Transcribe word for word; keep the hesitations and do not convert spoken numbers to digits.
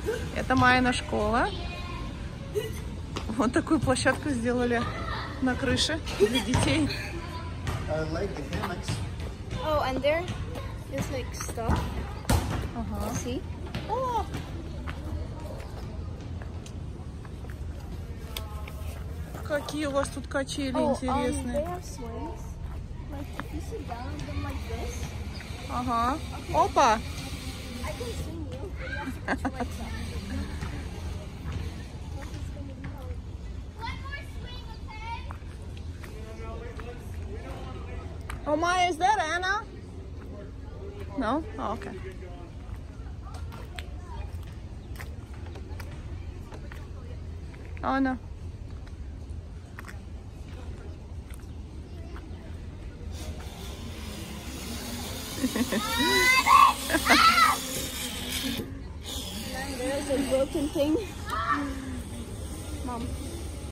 Это Майина школа. Вот такую площадку сделали на крыше для детей. Oh, and there is like stuff. Ага. See? О! Какие у вас тут качели Oh, um, интересные. they have swings. Like if you sit down them like this. Ага. Опа! I can swing you, but you have to put your legs up. Oh, Maya, is that Anna? No? Oh, okay. Oh, no. There's a broken thing. Mom.